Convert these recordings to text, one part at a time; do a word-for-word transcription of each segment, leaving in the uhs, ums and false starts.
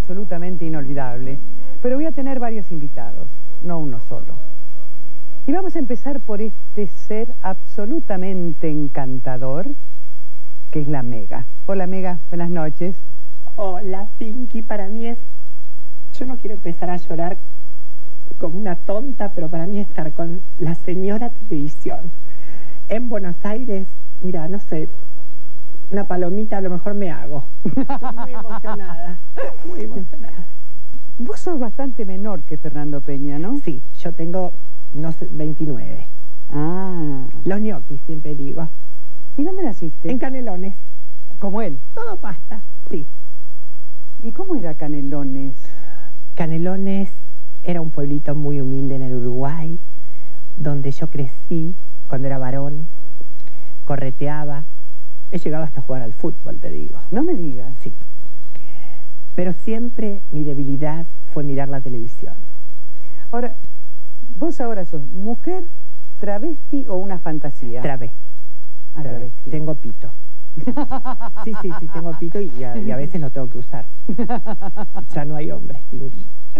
absolutamente inolvidable. Pero voy a tener varios invitados, no uno solo. Y vamos a empezar por este ser absolutamente encantador, que es la Mega. Hola Mega, buenas noches. Hola Pinky, para mí es... Yo no quiero empezar a llorar como una tonta, pero para mí estar con la señora televisión en Buenos Aires, mira, no sé, una palomita a lo mejor me hago. Estoy muy emocionada, muy emocionada. Vos sos bastante menor que Fernando Peña, ¿no? Sí, yo tengo, no sé, veintinueve. Ah. Los ñoquis, siempre digo. ¿Y dónde naciste? En Canelones. Como él. Todo pasta, sí. ¿Y cómo era Canelones? Canelones era un pueblito muy humilde en el Uruguay, donde yo crecí cuando era varón, correteaba. He llegado hasta jugar al fútbol, te digo. No me digas. Sí. Pero siempre mi debilidad fue mirar la televisión. Ahora, ¿vos ahora sos mujer, travesti o una fantasía? Travesti. Ah, travesti. Tengo pito. Sí, sí, sí, tengo pito y a, y a veces lo tengo que usar. Ya no hay hombres, Pinky.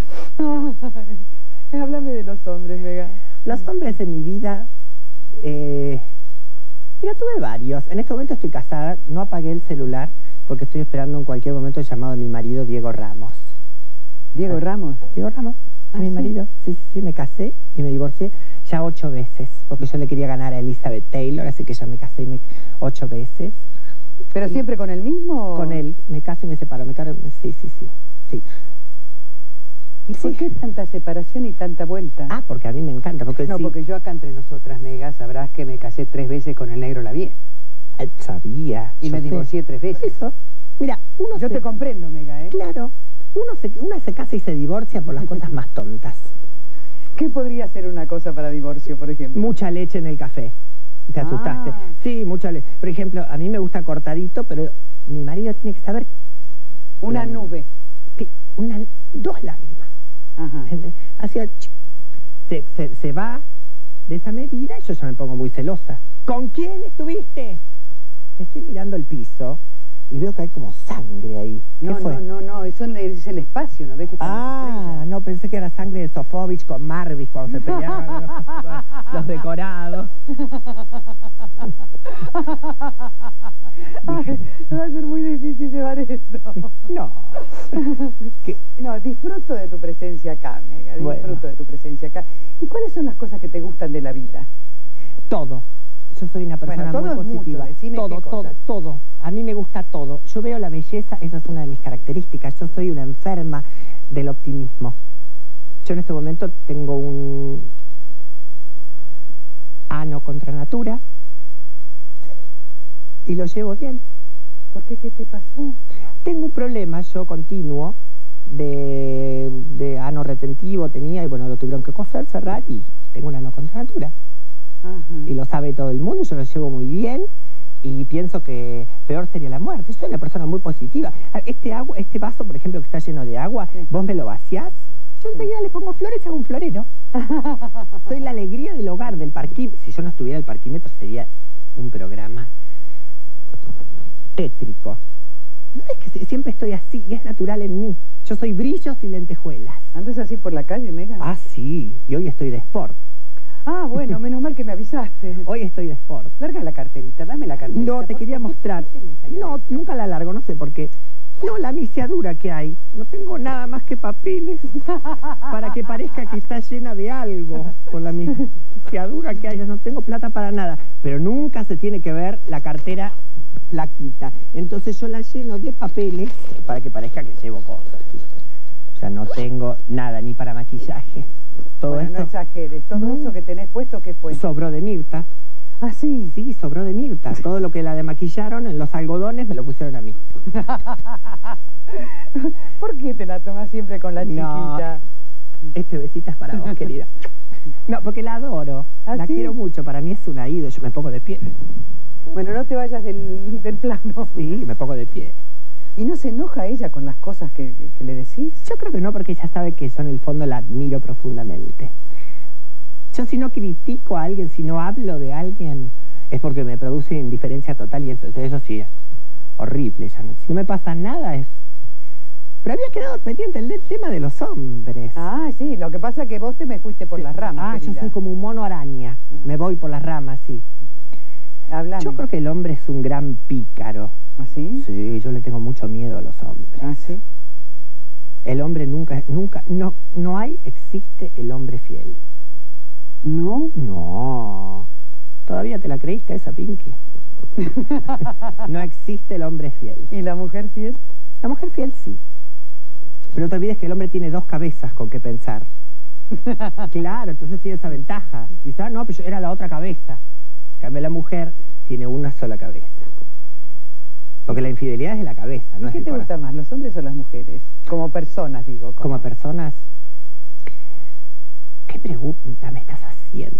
Ay, háblame de los hombres, Vega. Los hombres en mi vida... Eh, mira, tuve varios. En este momento estoy casada, no apagué el celular porque estoy esperando en cualquier momento el llamado de mi marido, Diego Ramos. ¿Diego Ramos? Diego Ramos, a ¿Ah, mi sí? marido. Sí, sí, sí, me casé y me divorcié ya ocho veces, porque yo le quería ganar a Elizabeth Taylor, así que ya me casé y me... ocho veces. ¿Pero y siempre con el mismo? Con él, me caso y me separo, me caro... Sí, sí, sí, sí. ¿Y sí. por qué tanta separación y tanta vuelta? Ah, porque a mí me encanta, porque No, sí. porque yo acá entre nosotras, Mega, sabrás que me casé tres veces con el negro Lavie. Eh, Sabía. Y me sé. divorcié tres Por veces. eso, mira, uno Yo se... te comprendo, Mega, ¿eh? Claro, uno se, una se casa y se divorcia por las cosas más tontas. ¿Qué podría ser una cosa para divorcio, por ejemplo? Mucha leche en el café. Te asustaste. Ah. Sí, mucha leche. Por ejemplo, a mí me gusta cortadito, pero mi marido tiene que saber... Una La- nube. que Una, dos lágrimas. Ajá. Entonces, hacía... Se, se, se va de esa medida y yo ya me pongo muy celosa. ¿Con quién estuviste? Te estoy mirando el piso y veo que hay como sangre ahí. ¿Qué No, fue? no, no, no, eso es el espacio, ¿no ves que están las Ah, estrellas? no, pensé que era sangre de Sofovich con Marvis cuando se peleaban los, los decorados. Ay, va a ser muy difícil llevar esto. No. ¿Qué? No, disfruto de tu presencia acá, Mega, disfruto Bueno. de tu presencia acá. ¿Y cuáles son las cosas que te gustan de la vida? Todo. Yo soy una persona Bueno, todo muy es mucho, positiva. decime todo, qué todo, cosas. todo. A mí me gusta todo. Yo veo la belleza, esa es una de mis características. Yo soy una enferma del optimismo. Yo en este momento tengo un ano contra natura. Sí. Y lo llevo bien. ¿Por qué? ¿Qué te pasó? Tengo un problema yo continuo de, de ano retentivo tenía y bueno, lo tuvieron que coser, cerrar y tengo un ano contra natura. Ajá. Y lo sabe todo el mundo, yo lo llevo muy bien y pienso que peor sería la muerte. Soy una persona muy positiva. Este agua, este vaso, por ejemplo, que está lleno de agua, Sí. vos me lo vaciás, yo enseguida le pongo flores y hago un florero. Soy la alegría del hogar, del parquímetro. Si yo no estuviera el parquímetro sería un programa tétrico. No es que si- siempre estoy así y es natural en mí. Yo soy brillos y lentejuelas. ¿Andas así por la calle, Mega? Ah, sí, y hoy estoy de sport. Ah, bueno, menos mal que me avisaste. Hoy estoy de sport. Larga la carterita, dame la carterita. No, te ¿Por quería qué? mostrar. ¿Qué tenés ahí No, adentro? nunca la largo, no sé por qué. No, la misiadura que hay. No tengo nada más que papeles para que parezca que está llena de algo. Con la misiadura que hay, yo no tengo plata para nada. Pero nunca se tiene que ver la cartera flaquita. Entonces yo la lleno de papeles para que parezca que llevo cosas. O sea, no tengo nada, ni para maquillaje. Todo Bueno, no esto exageres. Todo No. eso que tenés puesto, ¿qué fue? sobró de Mirta. Ah, sí. Sí, sobró de Mirta. Todo lo que la demaquillaron en los algodones me lo pusieron a mí. ¿Por qué te la tomas siempre con la No. chiquita? Este besito es para vos, querida. No, porque la adoro. ¿Ah, la sí? quiero mucho. Para mí es una ídolo. Yo me pongo de pie. Bueno, no te vayas del, del plano. Sí, me pongo de pie. ¿Y no se enoja ella con las cosas que, que- que le decís? Yo creo que no, porque ella sabe que yo en el fondo la admiro profundamente. Yo si no critico a alguien, si no hablo de alguien, es porque me produce indiferencia total y entonces eso sí es horrible. Ya no- si no me pasa nada es Pero había quedado pendiente el tema de los hombres. Ah, sí, lo que pasa es que vos te me fuiste por las ramas, Ah, querida. yo soy como un mono araña. Me voy por las ramas, sí. Hablame. Yo creo que el hombre es un gran pícaro. ¿Ah, sí? Sí, yo le tengo mucho miedo a los hombres. Ah, sí. El hombre nunca, nunca, no, no hay, existe el hombre fiel. ¿No? No. ¿Todavía te la creíste esa, Pinky? No existe el hombre fiel. ¿Y la mujer fiel? La mujer fiel sí. Pero no te olvides que el hombre tiene dos cabezas con que pensar. Claro, entonces tiene esa ventaja. Dice, ah, no, pero yo era la otra cabeza. En cambio, la mujer tiene una sola cabeza. Porque la infidelidad es de la cabeza, no es ¿Qué del te gusta corazón. más, los hombres o las mujeres? Como personas, digo. Como, Como personas... ¿Qué pregunta me estás haciendo?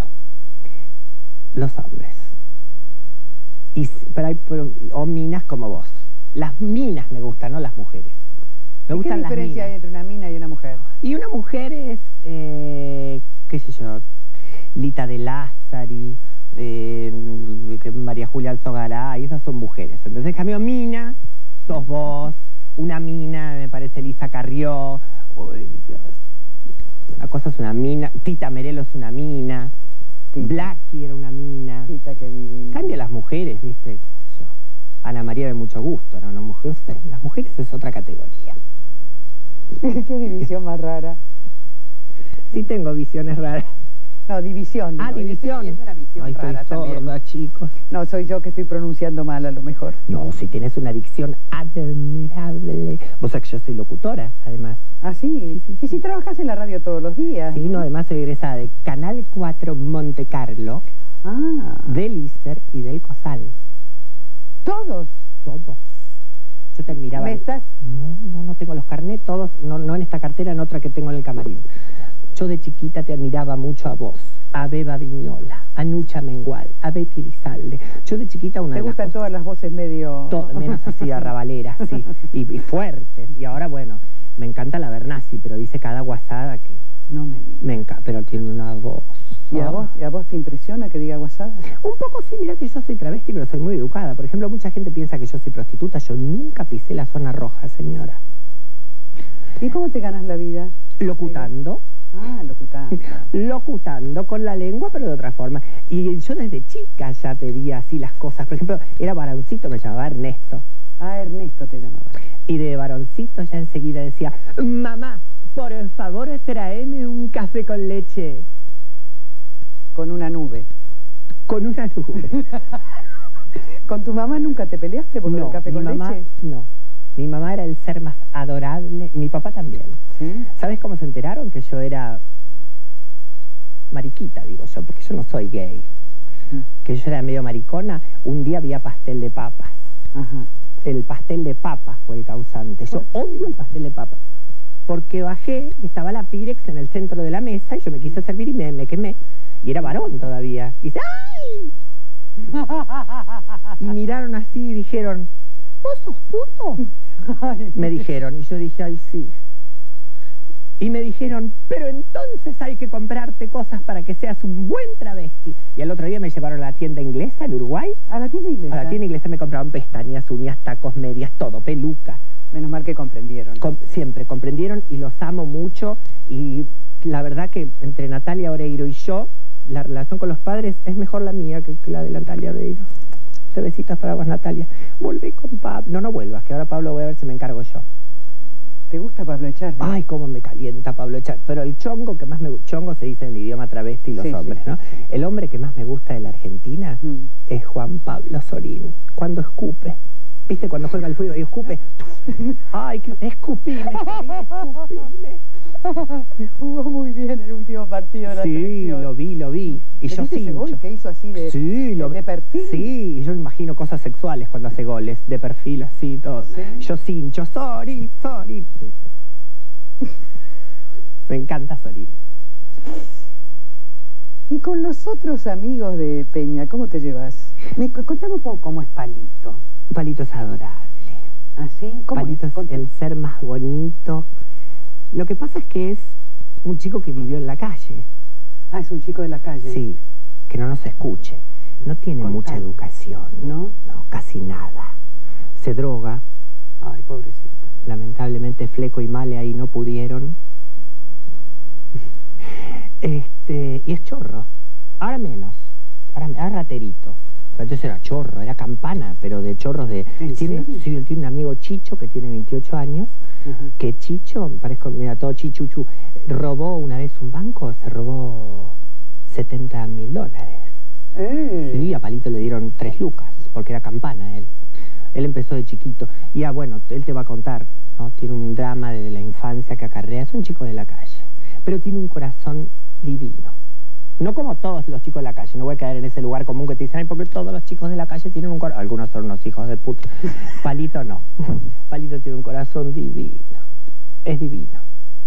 Los hombres. Y, pero hay, o minas como vos. Las minas me gustan, no las mujeres. Me ¿Y gustan qué las diferencia minas. hay entre una mina y una mujer? Y una mujer es, eh, qué sé yo, Lita de Lázari, eh, María Julia Alzogaray, esas son mujeres. Entonces, en cambio, mina, sos vos, una mina, me parece Elisa Carrió, uy, una cosa es una mina, Tita Merelo es una mina, Tita. Blackie era una mina. Tita, qué divina. Cambia las mujeres, viste, qué sé yo. Ana María de mucho gusto, ¿no? Una mujer, las mujeres es otra categoría. Qué división más rara. Sí tengo visiones raras. No, división. Ah, digo, y división. Es una visión Ay, rara estoy también. sorda, chicos. No, soy yo que estoy pronunciando mal a lo mejor. No, si tenés una dicción admirable. Vos sabés que yo soy locutora, además. ¿Ah, sí? Sí, sí, ¿Y si trabajas en la radio todos los días? Sí, no, además soy egresada de Canal cuatro Monte Carlo, Ah, del ISER y del COSAL. ¿todos? Todos. Yo te admiraba. ¿Me de- estás...? No, no, no tengo los carnets, todos, no, no en esta cartera, en otra que tengo en el camarín. Yo de chiquita te admiraba mucho a vos, a Beba Viñola, a Nucha Mengual, a Betty Elizalde. Yo de chiquita una ¿Te de las gustan cosas- todas las voces medio...? to- menos así arrabaleras, sí, y, y fuertes. Y ahora, bueno, me encanta la Bernasi, pero dice cada guasada que No me digas. me encanta, pero tiene una voz. ¿Y a Ah. vos, ¿y a vos te impresiona que diga guasada? Un poco sí, mira que yo soy travesti, pero soy muy educada. Por ejemplo, mucha gente piensa que yo soy prostituta. Yo nunca pisé la zona roja, señora. ¿Y cómo te ganas la vida? Locutando, Ah, locutando. locutando con la lengua, pero de otra forma. Y yo desde chica ya pedía así las cosas. Por ejemplo, era varoncito, me llamaba Ernesto. Ah, Ernesto te llamaba. Y de varoncito ya enseguida decía, mamá, por favor, tráeme un café con leche. Con una nube. Con una nube. ¿Con tu mamá nunca te peleaste por No, el café mi con mamá, leche? no. Mi mamá era el ser más adorable, y mi papá también. ¿Sí? ¿Sabes cómo se enteraron que yo era mariquita, digo yo? Porque yo no soy gay. Que yo era medio maricona. Un día había pastel de papas. Ajá. El pastel de papas fue el causante. Yo odio el pastel de papas. Porque bajé y estaba la Pirex en el centro de la mesa y yo me quise servir y me, me quemé. Y era varón todavía. Y dice, ¡ay! Y miraron así y dijeron, ¿vos sos puto? Ay. Me dijeron, y yo dije, ay, sí. Y me dijeron, pero entonces hay que comprarte cosas para que seas un buen travesti. Y al otro día me llevaron a la tienda inglesa en Uruguay. ¿A la tienda inglesa? A la tienda inglesa me compraban pestañas, uñas, tacos, medias, todo, peluca. Menos mal que comprendieron. Com- siempre comprendieron y los amo mucho. Y la verdad que entre Natalia Oreiro y yo, la relación con los padres es mejor la mía que, que la de Natalia Oreiro. Te besitos para vos, Natalia. Volví con Pablo. No, no vuelvas, que ahora Pablo voy a ver si me encargo yo. ¿Te gusta Pablo Echarri? Ay, cómo me calienta Pablo Echarri. Pero el chongo que más me gusta, chongo se dice en el idioma travesti y los Sí, sí, hombres, ¿no? sí. El hombre que más me gusta de la Argentina Mm. es Juan Pablo Sorín. Cuando escupe. ¿Viste? Cuando juega al fútbol y escupe. Ay, que- escupime, Sorín, escupime. Jugó muy bien el último partido de la Sí, selección. lo vi, lo vi. Y ¿Le yo viste ese gol cincho. que hizo así de, Sí, de, lo de perfil? Sí, yo imagino cosas sexuales cuando hace goles, de perfil así, todo. Sí. Yo cincho, sorry, sorry. Sí. Me encanta Sorín. Y con los otros amigos de Peña, ¿cómo te llevas? Me, cu- contame un poco cómo es Palito. Palito es adorable. ¿Ah, sí? ¿Cómo Palito es? es Contame. el ser más bonito. Lo que pasa es que es un chico que vivió en la calle. Ah, es un chico de la calle. Sí, que no nos escuche. No tiene Contame. mucha educación. ¿No? No, casi nada. Se droga. Ay, pobrecito. lamentablemente Fleco y Male ahí no pudieron. Este, y es chorro. Ahora menos. Ahora, ahora raterito. Entonces era chorro, era campana, pero de chorros de... ¿En tiene, serio? sí, él tiene un amigo Chicho que tiene veintiocho años, uh-huh. que Chicho, parezco, mira, todo chichuchu, robó una vez un banco, se robó setenta mil dólares. Eh. Sí, a Palito le dieron tres lucas, porque era campana él. Él empezó de chiquito. Y ah, bueno, él te va a contar, ¿no? Tiene un drama de la infancia que acarrea, es un chico de la calle, pero tiene un corazón divino. No como todos los chicos de la calle, no voy a caer en ese lugar común que te dicen, ay, porque todos los chicos de la calle tienen un corazón. Algunos son unos hijos de puta. Palito no. Palito tiene un corazón divino. Es divino.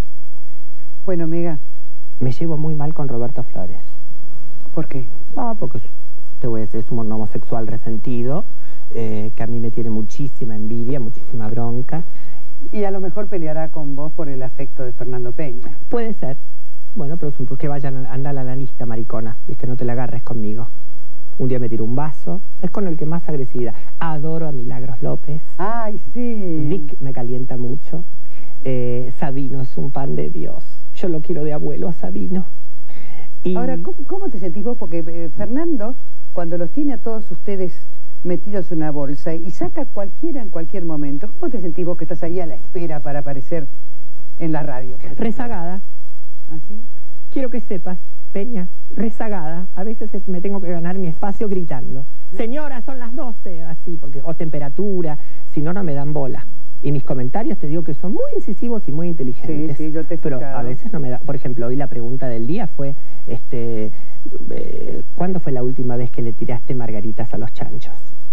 Bueno, Mega. Me llevo muy mal con Roberto Flores. ¿Por qué? No, porque te voy a decir, es un homosexual resentido, eh, que a mí me tiene muchísima envidia, muchísima bronca. Y a lo mejor peleará con vos por el afecto de Fernando Peña. Puede ser. Bueno, pero es que vayan, anda a la lista, maricona, viste, no te la agarres conmigo. Un día me tiró un vaso, es con el que más agresividad. Adoro a Milagros López. Ay, sí. Vic me calienta mucho. Eh, Sabino es un pan de Dios. Yo lo quiero de abuelo a Sabino. Y... Ahora, ¿cómo, ¿cómo te sentís vos? Porque eh, Fernando, cuando los tiene a todos ustedes metidos en una bolsa y saca cualquiera en cualquier momento, ¿cómo te sentís vos que estás ahí a la espera para aparecer en la radio? Rezagada. ¿Así? Quiero que sepas, Peña, rezagada, a veces me tengo que ganar mi espacio gritando. Señora, son las doce, así, porque o temperatura, si no, no me dan bola. Y mis comentarios te digo que son muy incisivos y muy inteligentes. Sí, sí, yo te he escuchado. Pero a veces no me da... Por ejemplo, hoy la pregunta del día fue, este, eh, ¿cuándo fue la última vez que le tiraste margaritas a los chanchos?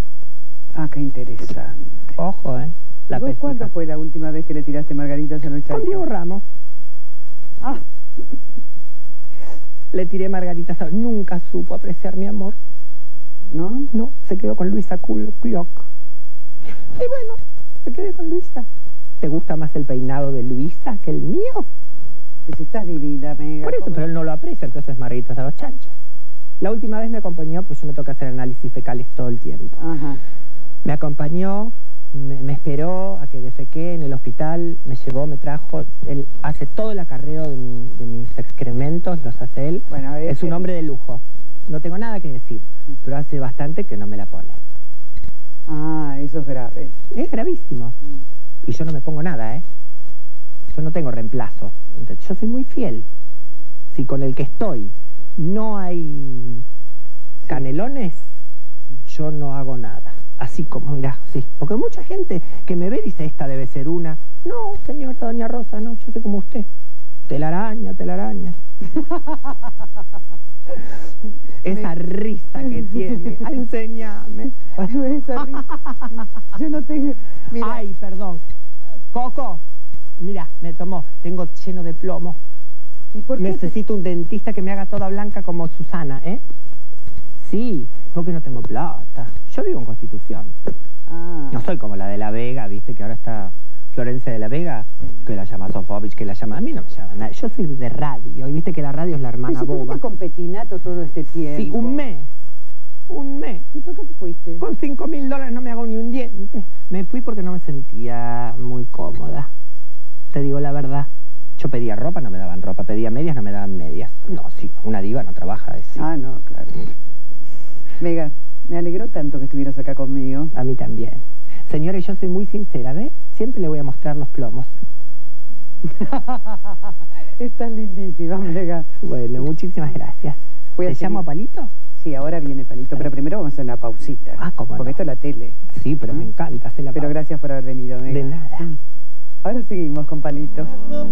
Ah, qué interesante. Ojo, ¿eh? La ¿Vos cuándo fue la última vez que le tiraste margaritas a los chanchos? Con Diego Ramos. Ah. Le tiré margaritas a... Nunca supo apreciar mi amor. ¿No? No, se quedó con Luisa Clock. Y bueno, se quedé con Luisa. ¿Te gusta más el peinado de Luisa que el mío? Pues estás divina, Mega. Por eso, pero él no lo aprecia, entonces margaritas a los chanchos. La última vez me acompañó, pues yo me toca hacer análisis fecales todo el tiempo. Ajá. Me acompañó... Me, me esperó a que defequé en el hospital, me llevó, me trajo, él hace todo el acarreo de, mi, de mis excrementos, los hace él. Bueno, es un hombre de lujo, no tengo nada que decir, sí. Pero hace bastante que no me la pone. Ah, eso es grave. Es gravísimo. Mm. Y yo no me pongo nada, ¿eh? Yo no tengo reemplazos, yo soy muy fiel. Si con el que estoy no hay sí. canelones, yo no hago nada. Así como, mirá, sí. Porque mucha gente que me ve dice, esta debe ser una. No, señora doña Rosa, no, yo soy como usted. Telaraña, telaraña. Esa risa que tiene. Enséñame. Esa risa. Yo no tengo... Mirá. Ay, perdón. Coco, mira, me tomó. Tengo lleno de plomo. ¿Y por qué? Necesito un dentista que me haga toda blanca como Susana, ¿eh? Sí, porque no tengo plata. Yo vivo en Constitución. Ah. No soy como la de La Vega, viste, que ahora está Florencia de la Vega, sí. Que la llama Sofovich, que la llama... A mí no me llama nada. Yo soy de radio, y viste que la radio es la hermana boba. boba. ¿Pero con Petinato todo este tiempo? Sí, un mes. Un mes. ¿Y por qué te fuiste? Con cinco mil dólares no me hago ni un diente. Me fui porque no me sentía muy cómoda. Te digo la verdad. Yo pedía ropa, no me daban ropa. Pedía medias, no me daban medias. No, sí, una diva no trabaja así. Ah, no, claro. Mega, me alegró tanto que estuvieras acá conmigo. A mí también. Señores, yo soy muy sincera, ¿ves? Siempre le voy a mostrar los plomos. Estás lindísima, Mega. Bueno, muchísimas gracias. ¿Te llamo a Palito? Sí, ahora viene Palito, pero primero vamos a hacer una pausita. Ah, ¿cómo no? Porque esto es la tele. Sí, pero ¿Mm? me encanta hacer la pausa. Pero gracias por haber venido, Mega. De nada. Ahora seguimos con Palito.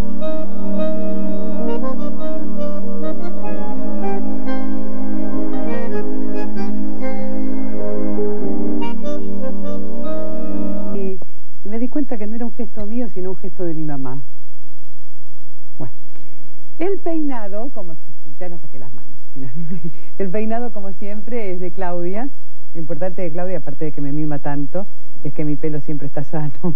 Y me di cuenta que no era un gesto mío, sino un gesto de mi mamá. Bueno, el peinado, como... Ya le saqué las manos. El peinado, como siempre, es de Claudia. Lo importante de Claudia, aparte de que me mima tanto, es que mi pelo siempre está sano.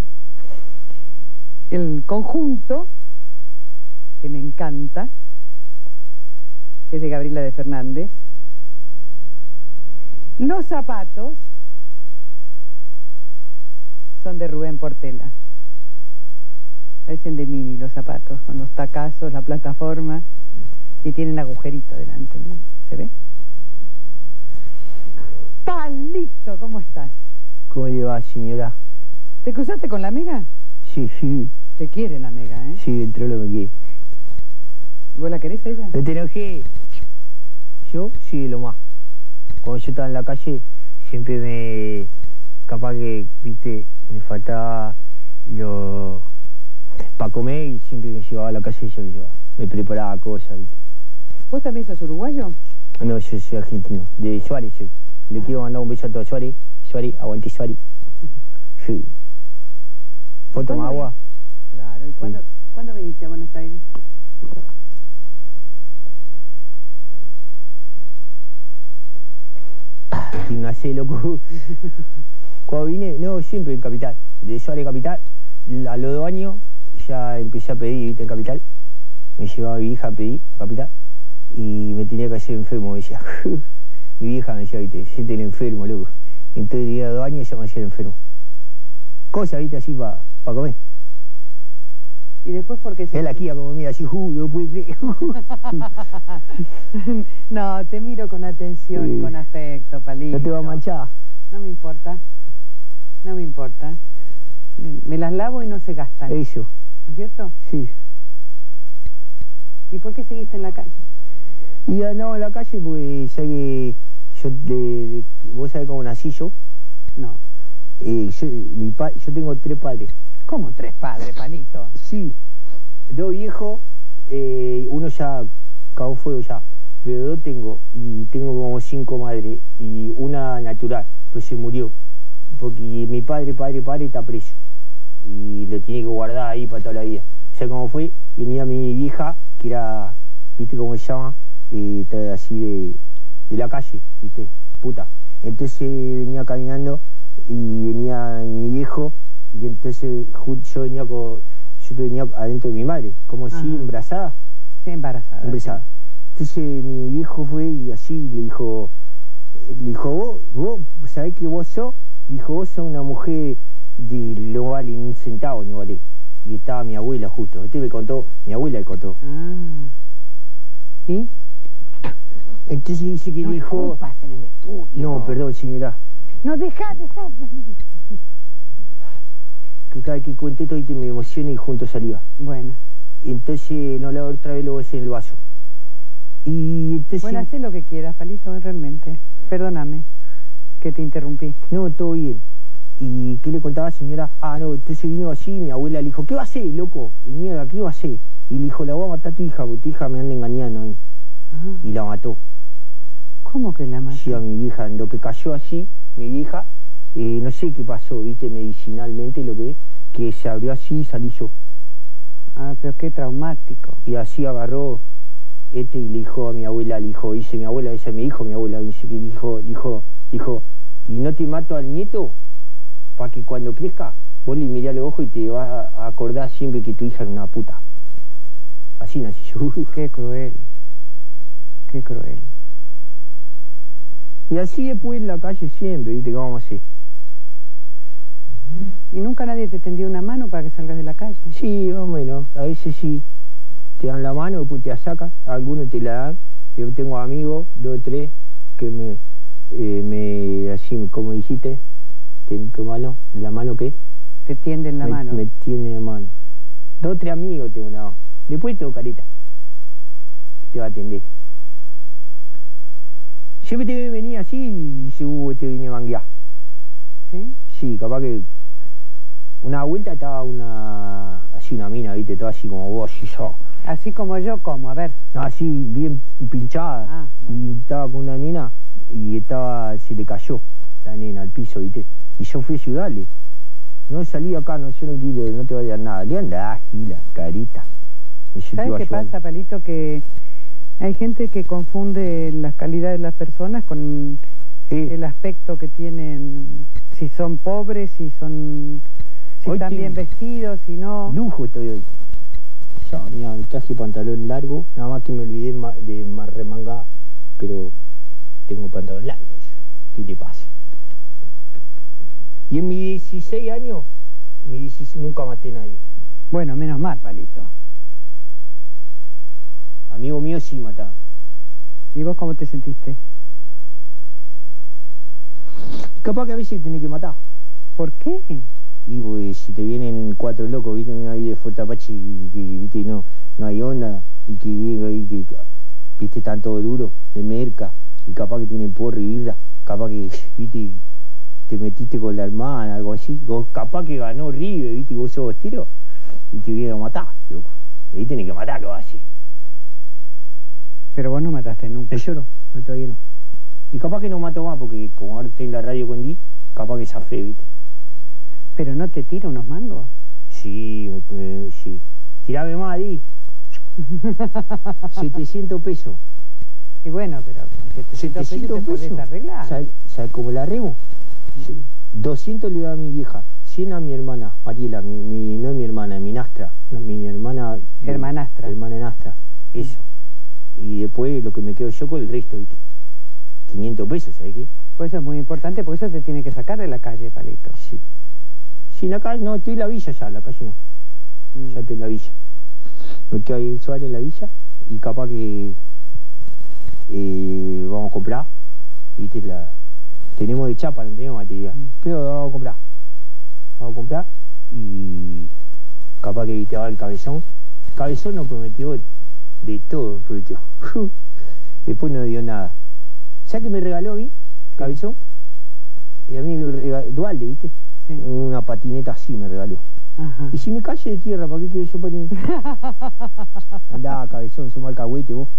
El conjunto, que me encanta, es de Gabriela de Fernández. Los zapatos son de Rubén Portela. Parecen de Mini los zapatos, con los tacazos, la plataforma, y tienen agujerito delante. ¿Se ve? Palito, ¿cómo estás? ¿Cómo le va, señora? ¿Te cruzaste con la amiga? Sí, sí. Te quiere la amiga, ¿eh? Sí, entró lo que quiere. ¿Vos la querés a ella? No te enojé. Yo, sí, lo más. Cuando yo estaba en la calle, siempre me... Capaz que, viste, me faltaba lo... para comer y siempre me llevaba a la calle y yo me llevaba. Me preparaba cosas, viste. ¿Vos también sos uruguayo? No, yo soy argentino. De Suárez soy. Le ah. quiero mandar un beso a todos. Suárez, Suárez, aguante Suárez. Sí. ¿Vos tomás agua? Claro. ¿Y cuándo, sí. ¿cuándo viniste a Buenos Aires? Tiene una C, loco. Cuando vine, no, siempre en Capital. De Suárez Capital, a los dos años ya empecé a pedir, viste, en Capital. Me llevaba mi hija a pedir a Capital y me tenía que hacer enfermo, me decía. Mi vieja me decía, viste, siente el enfermo, loco. Entonces tenía dos años y ya me hacía el enfermo. Cosas, viste, así para pa comer. ¿Y después por qué se...? Él aquí como mira, así, uh, no puede creer. No, te miro con atención sí. y con afecto, Palito. No te va a manchar. No me importa, no me importa. Me las lavo y no se gastan. Eso. ¿No es cierto? Sí. ¿Y por qué seguiste en la calle? Y andaba en la calle porque sé que yo, de, de, ¿vos sabés cómo nací yo? No. Eh, yo, mi pa, yo tengo tres padres. ¿Cómo tres padres, Palito? Sí, dos viejos, eh, uno ya cagó fuego ya, pero dos tengo, y tengo como cinco madres, y una natural, pues se murió, porque mi padre, padre, padre está preso, y lo tiene que guardar ahí para toda la vida. O sea, como fue, venía mi vieja, que era, viste cómo se llama, eh, así de, de la calle, viste, puta. Entonces venía caminando, y venía mi viejo, y entonces yo venía con, yo venía adentro de mi madre, como si embarazada. Sí, embarazada. Embarazada. Sí. Entonces mi viejo fue y así le dijo, le dijo, vos, vos, ¿sabés que vos sos? Dijo, vos sos una mujer de no vale ni un centavo, no vale. Y estaba mi abuela justo. Este me contó, mi abuela le contó. Ah. ¿Y? Entonces dice que no le dijo... en el estudio. No, perdón, señora. No, dejá, dejá. Que cada vez que cuente todo y te me emociona y junto saliva. Bueno. Y entonces, no, la otra vez lo ves en el vaso. Y entonces... Bueno, haz lo que quieras, Palito, realmente. Perdóname que te interrumpí. No, todo bien. ¿Y qué le contaba, señora? Ah, no, entonces vino así y mi abuela le dijo, ¿qué va a hacer, loco? Y mierda, ¿qué va a hacer? Y le dijo, la voy a matar a tu hija, porque tu hija me anda engañando ahí. Ah. Y la mató. ¿Cómo que la mató? Sí, a mi vieja, en lo que cayó así, mi vieja... Eh, no sé qué pasó, viste, medicinalmente lo que que se abrió así y salí yo. Ah, pero qué traumático. Y así agarró este y le dijo a mi abuela, le dijo, dice mi abuela, dice mi hijo, mi abuela, dice que dijo, dijo, dijo, y no te mato al nieto, para que cuando crezca, vos le mirás los ojos y te vas a acordar siempre que tu hija era una puta. Así nací yo. Qué cruel, qué cruel. Y así después en la calle siempre, viste, ¿qué vamos a hacer? ¿Y nunca nadie te tendió una mano para que salgas de la calle? Sí, más o menos, a veces sí. Te dan la mano, después te la sacan, algunos te la dan. Yo tengo amigos, dos o tres, que me, eh, me así como dijiste, te, mano, ¿la mano qué? Te tienden la me, mano. Me tienden la mano. Dos o tres amigos tengo nada más. Después tengo careta, que te va a atender. Siempre te venía así y se uh, te vine a manguear. ¿Sí? Sí, capaz que una vuelta estaba una, así una mina, viste, toda así como vos y yo. Así como yo, ¿cómo? A ver. Así, bien pinchada. Ah, bueno. Y estaba con una nena y estaba, se le cayó la nena al piso, viste. Y yo fui a ayudarle. No salí acá, no, yo no quiero, no te voy a dar nada. Le andá, gila, carita. ¿Sabes qué pasa, Palito? Que hay gente que confunde la calidad de las personas con eh. el aspecto que tienen, si son pobres, si son, si hoy están bien vestidos, si no. Lujo estoy hoy. Ya, mira, me traje pantalón largo, nada más que me olvidé de remangar, pero tengo pantalón largo. ¿Qué te pasa? Y en mis dieciséis años, mi dieciséis, nunca maté a nadie. Bueno, menos mal, Palito. Amigo mío sí mataban. ¿Y vos cómo te sentiste? Capaz que a veces tenés que matar. ¿Por qué? Y pues si te vienen cuatro locos, viste, ahí de Fuerte Apache y que, viste, no, no hay onda, y que, y que, viste, están todo duro, de merca, y capaz que tienen porro y birra, capaz que, viste, te metiste con la hermana, algo así, o capaz que ganó River, viste, y vos sos tiro, y te vienen a matar, loco. Ahí tenés que matar, ¿qué vas a hacer? Pero vos no mataste nunca. Yo no, no, todavía no. Y capaz que no mato más, porque como ahora estoy en la radio con Di, capaz que zafé, viste. ¿Pero no te tira unos mangos? Sí, eh, sí. Tirame más, Di. setecientos pesos. Y bueno, pero con setecientos pesos te podés arreglar. ¿Sabes sabe cómo la arreglo? Sí. doscientos le doy a mi vieja, cien a mi hermana, Mariela, mi, mi, no es mi hermana, es mi nastra. No, mi hermana... Hermanastra. Hermana nastra, eso. Y después lo que me quedo yo con el resto, ¿viste? quinientos pesos, ¿sabes qué? Pues eso es muy importante, porque eso te tiene que sacar de la calle, Palito. Sí. Sí, en la calle, no, estoy en la villa ya, en la calle no. Mm. Ya estoy en la villa. Me quedo ahí suave en la villa y capaz que eh, vamos a comprar, ¿viste? La, tenemos de chapa, no tenemos material, mm. pero vamos a comprar. Vamos a comprar y capaz que te va a dar el cabezón. Cabezón nos prometió de todo, prometió. Después no dio nada. ¿Sabes qué me regaló a mí? Cabezón. Y a mí Dualde, ¿viste? Sí. Una patineta así me regaló. Ajá. Y si me calle de tierra, ¿para qué quiero yo patineta? Andá, cabezón, sos alcahuete vos.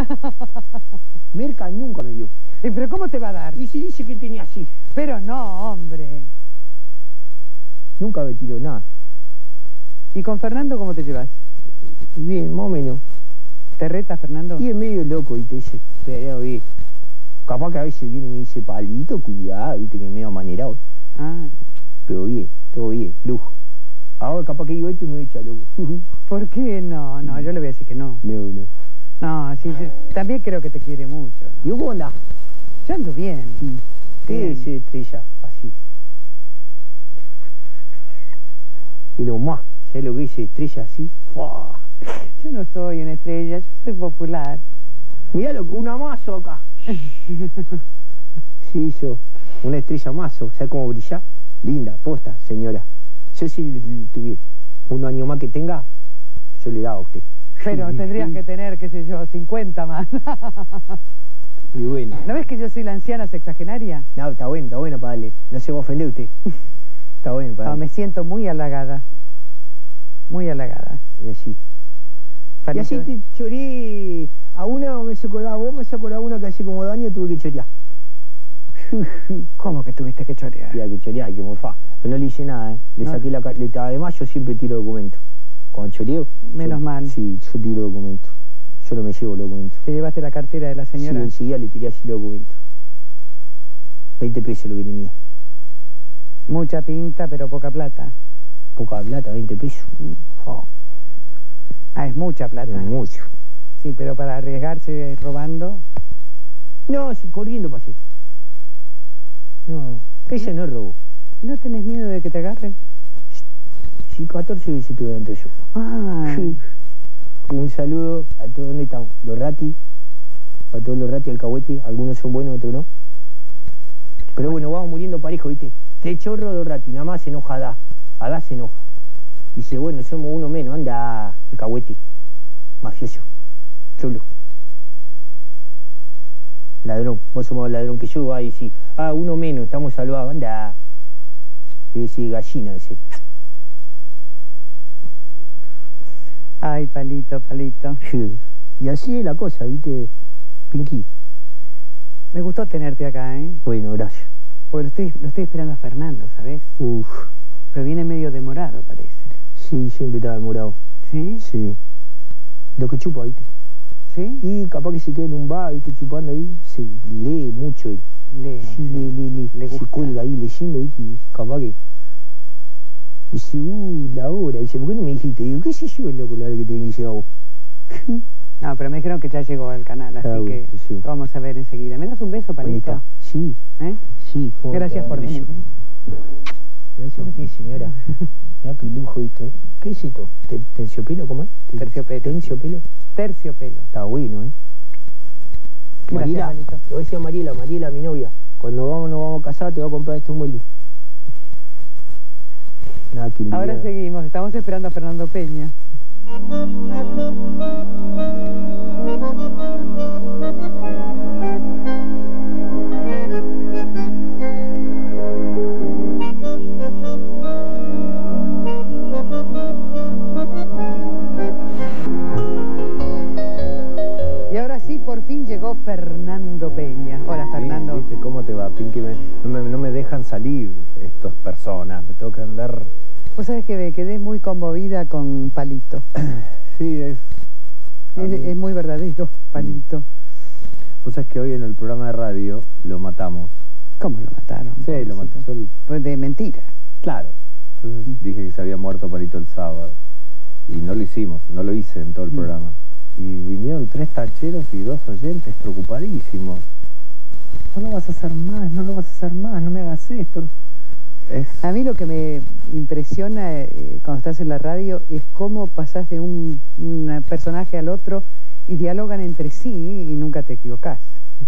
Merca nunca me dio. ¿Y pero cómo te va a dar? Y si dice que tenía así. Pero no, hombre. Nunca me tiró nada. ¿Y con Fernando cómo te llevas? Bien, más o menos. ¿Te reta, Fernando? Y es medio loco y te dice, pero bien. Capaz que a veces viene y me dice, Palito, cuidado, viste que es medio amanerado. Ah. Pero bien, todo bien, lujo. Ahora capaz que digo esto y me echa loco. ¿Por qué no? No, yo le voy a decir que no. No, no. No, sí, sí, también creo que te quiere mucho, ¿no? ¿Y vos cómo andás? Yo ando bien. Sí. ¿Qué es estrella así? Y lo más, ¿sabes lo que dice estrella así? ¡Fua! Yo no soy una estrella, yo soy popular. Mirá lo que una mazo acá. Sí, yo. Una estrella mazo. ¿Sabes cómo brilla? Linda, posta, señora. Yo si tuviera un año más que tenga, yo le daba a usted. Pero tendrías que tener, qué sé yo, cincuenta más. Y bueno. ¿No ves que yo soy la anciana sexagenaria? No, está bueno, está bueno para darle. No se va a ofender usted. Está bueno para darle. No, me siento muy halagada. Muy halagada. Y así. Palito. Y así te choré a una, me se acordaba vos, me se acordaba una que hace como dos años tuve que chorear. ¿Cómo que tuviste que chorear? Sí, hay que chorear, hay que morfar. Pero no le hice nada, ¿eh? Le no. saqué la carta. Además, yo siempre tiro documentos. Cuando choreo... Menos yo, mal. Sí, yo tiro documentos. Yo no me llevo los documentos. ¿Te llevaste la cartera de la señora? Sí, enseguida le tiré así los documentos. veinte pesos lo que tenía. Mucha pinta, pero poca plata. Poca plata, veinte pesos. Mm. Oh. Ah, es mucha plata. Es mucho. Sí, pero para arriesgarse robando... No, corriendo pasé. No, ella no robó. ¿No tenés miedo de que te agarren? Sí, catorce veces estuve dentro yo. Ah. Un saludo a todos, ¿dónde están? Los Rati, a todos los Rati, alcahuete, algunos son buenos, otros no. Pero bueno, vamos muriendo parejo, ¿viste? Tres chorros, dos Rati, nada más se enoja Adá. Adá se enoja. Dice, bueno, somos uno menos, anda, alcahuete, mafioso, chulo. Ladrón, vos sos más ladrón que yo, ahí sí. Ah, uno menos, estamos salvados, anda. Debe ser gallina ese. Ay, Palito, Palito. Sí. Y así es la cosa, ¿viste? Pinky. Me gustó tenerte acá, ¿eh? Bueno, gracias. Porque lo estoy, lo estoy esperando a Fernando, ¿sabes? Uf. Pero viene medio demorado, parece. Sí, siempre estaba demorado. ¿Sí? Sí. Lo que chupa, ¿viste? ¿Sí? Y capaz que se quede en un bar, ¿viste? Chupando ahí, se lee mucho él. Lee. Sí, lee, lee, lee. Le gusta. Se cuelga ahí leyendo, ¿viste? Y capaz que... Dice, uh, la hora. Dice, ¿por qué no me dijiste? Digo, ¿qué sé yo, loco, la hora que tenés que llegar vos? No, pero me dijeron que ya llegó al canal, así ah, que sí. Lo vamos a ver enseguida. ¿Me das un beso, Palito? Sí. ¿Eh? Sí. Gracias por venir. Gracias a usted, señora. Mirá qué lujo, ¿viste? ¿Qué es esto? ¿Te- ¿Terciopelo cómo es? Te- Terciopelo. ¿Terciopelo? Terciopelo. Está bueno, ¿eh? Gracias, Mariela, Juanito. le voy a decir a Mariela, Mariela, mi novia, cuando vamos, nos vamos a casar, te voy a comprar este mueble. Nada que envidiar. Ahora seguimos, estamos esperando a Fernando Peña. Y ahora sí, por fin llegó Fernando Peña. Hola, Fernando. Sí, ¿viste cómo te va, Pinky? Me- no, me, no me dejan salir estas personas, me tengo que andar... Vos sabés que me quedé muy conmovida con Palito. Sí, es... a Es, mí- es muy verdadero, Palito. Vos sabés que hoy en el programa de radio lo matamos. ¿Cómo lo mataron? Sí, lo pobrecito? mató. Yo- Pues de mentira. Claro. Entonces Mm. dije que se había muerto Palito el sábado. Y no lo hicimos, no lo hice en todo el Mm. programa. Y vinieron tres tacheros y dos oyentes preocupadísimos. No lo vas a hacer más, no lo vas a hacer más, no me hagas esto. Es... A mí lo que me impresiona eh, cuando estás en la radio es cómo pasás de un, un personaje al otro y dialogan entre sí y nunca te equivocás.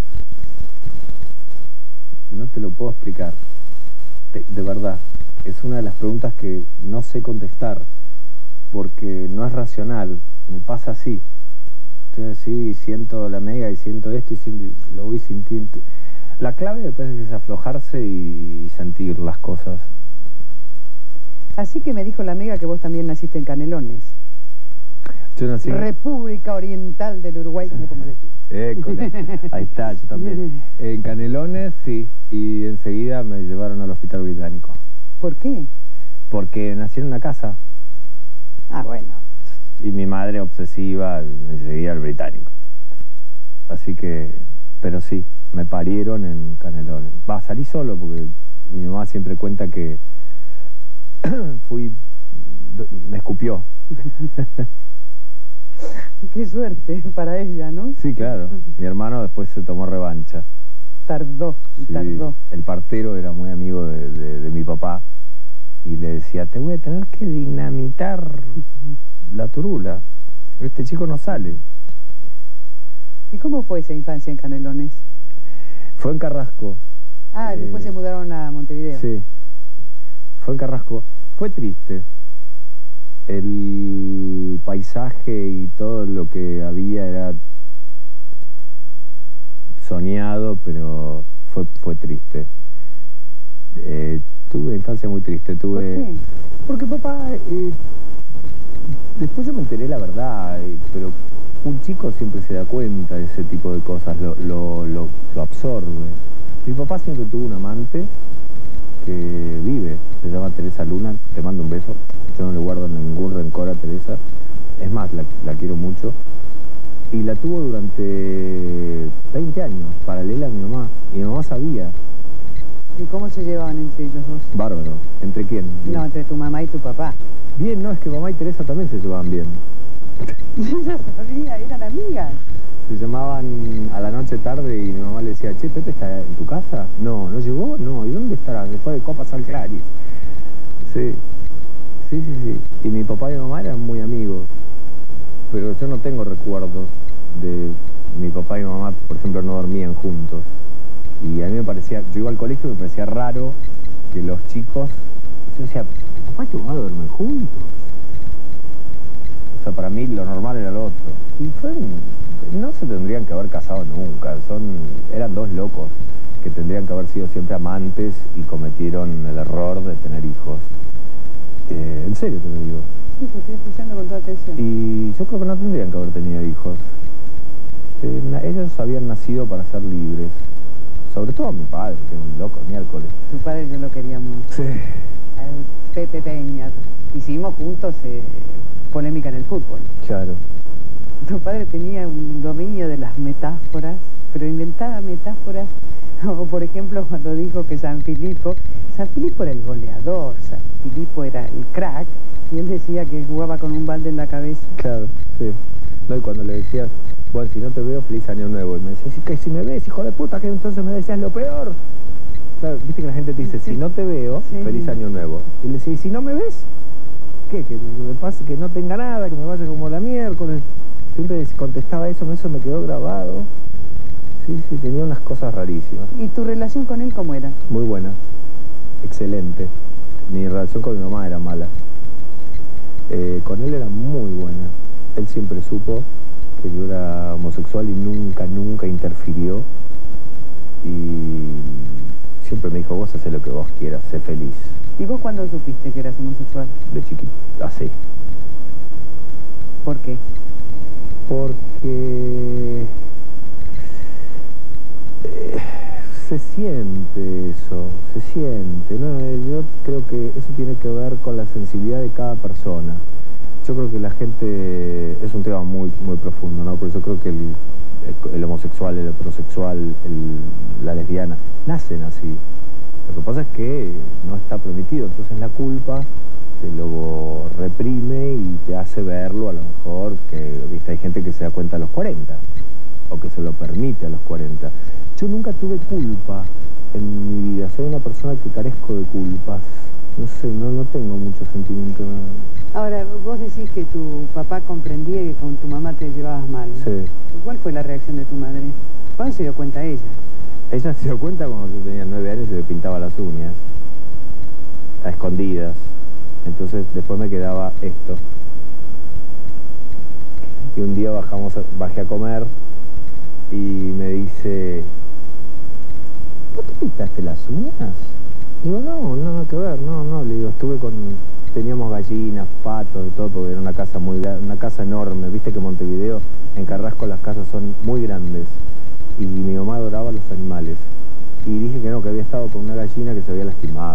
No te lo puedo explicar. De, de verdad, es una de las preguntas que no sé contestar porque no es racional, me pasa así. Entonces sí, siento la mega y siento esto y siento, y lo voy sintiendo. La clave después es aflojarse y, y sentir las cosas. Así que me dijo la amiga que vos también naciste en Canelones. Yo nací... República Oriental del Uruguay. Me pongo de pie. École. Ahí está, yo también. En Canelones, sí, y enseguida me llevaron al hospital británico. ¿Por qué? Porque nací en una casa. Ah, bueno. Y mi madre obsesiva me seguía al británico. Así que, pero sí, me parieron en Canelones. Va, salí solo porque mi mamá siempre cuenta que fui, me escupió. Qué suerte para ella, ¿no? Sí, claro. Mi hermano después se tomó revancha. Tardó, Sí, tardó. el partero era muy amigo de, de- de mi papá y le decía, te voy a tener que dinamitar la turula. Este chico no sale. ¿Y cómo fue esa infancia en Canelones? Fue en Carrasco. Ah, Eh, después se mudaron a Montevideo. Sí. Fue en Carrasco. Fue triste. El paisaje y todo lo que había era soñado, pero fue, fue triste. Eh, tuve una infancia muy triste. ¿Por Tuve... qué? Porque papá... eh, después yo me enteré la verdad, eh, pero un chico siempre se da cuenta de ese tipo de cosas, lo, lo, lo, lo absorbe. Mi papá siempre tuvo un amante que vive, se llama Teresa Luna, te mando un beso, yo no le guardo ningún rencor a Teresa, es más, la, la quiero mucho, y la tuvo durante veinte años, paralela a mi mamá, y mi mamá sabía. ¿Y cómo se llevaban entre los dos? Bárbaro. ¿Entre quién? No, entre tu mamá y tu papá. Bien, no, es que mamá y Teresa también se llevaban bien. Ella sabía, eran amigas. Se llamaban a la noche tarde y mi mamá le decía, che, Pepe está en tu casa. No, ¿no llegó? No, ¿y dónde estará? Se fue de copas al Clary. Sí, sí, sí, sí. Y mi papá y mi mamá eran muy amigos. Pero yo no tengo recuerdos de mi papá y mi mamá, por ejemplo, no dormían juntos. Y a mí me parecía, yo iba al colegio y me parecía raro que los chicos, yo decía, papá y tu mamá duermen juntos. O sea, para mí lo normal era lo otro. Y fueron, no se tendrían que haber casado nunca, son, eran dos locos que tendrían que haber sido siempre amantes y cometieron el error de tener hijos. Eh, en serio te lo digo. Sí, te estoy escuchando con toda atención. Y yo creo que no tendrían que haber tenido hijos. Eh, na- ellos habían nacido para ser libres. Sobre todo mi padre, que es un loco, miércoles. Tu padre yo lo quería mucho. Sí. Al Pepe Peña. Hicimos juntos eh, polémica en el fútbol. Claro. Tu padre tenía un dominio de las metáforas, pero inventaba metáforas, o por ejemplo cuando dijo que San Filipo, San Filipo era el goleador, San Filipo era el crack, y él decía que jugaba con un balde en la cabeza. Claro, sí. No, y cuando le decías, bueno, si no te veo, feliz año nuevo. Y me decías, que si me ves, hijo de puta, que entonces me decías lo peor. claro, viste que la gente te dice, si no te veo, Sí. feliz año nuevo. Y le decís, ¿y si no me ves? ¿Qué? Que me pase, que no tenga nada, que me vaya como la miércoles. Siempre contestaba eso, eso me quedó grabado. Sí, sí, tenía unas cosas rarísimas. ¿Y tu relación con él cómo era? Muy buena, excelente. Mi relación con mi mamá era mala. Eh, con él era muy buena. Él siempre supo que yo era homosexual y nunca, nunca interfirió. Y siempre me dijo, vos hacés lo que vos quieras, sé feliz. ¿Y vos cuándo supiste que eras homosexual? De chiquito, así. ¿Por qué? Porque eh, se siente eso, se siente, ¿no? Yo creo que eso tiene que ver con la sensibilidad de cada persona. Yo creo que la gente, es un tema muy, muy profundo, ¿no? Pero yo creo que el, el, el homosexual, el heterosexual, el, la lesbiana, nacen así. Lo que pasa es que no está permitido, entonces la culpa te lo reprime y te hace verlo a lo mejor que, viste, hay gente que se da cuenta a los cuarenta o que se lo permite a los cuarenta. Yo nunca tuve culpa en mi vida, soy una persona que carezco de culpas, no sé, no, no tengo mucho sentimiento. Ahora, vos decís que tu papá comprendía que con tu mamá te llevabas mal. Sí. ¿Cuál fue la reacción de tu madre? ¿Cuándo se dio cuenta ella? Ella se dio cuenta cuando yo tenía nueve años y me pintaba las uñas, a escondidas. Entonces después me quedaba esto. Y un día bajamos a, bajé a comer y me dice, ¿vos te pintaste las uñas? Digo, no, no, nada que ver, no, no. Le digo, estuve con, teníamos gallinas, patos y todo, porque era una casa muy una casa enorme. Viste que Montevideo, en Carrasco las casas son muy grandes. Y mi mamá adoraba los animales. Y dije que no, que había estado con una gallina que se había lastimado.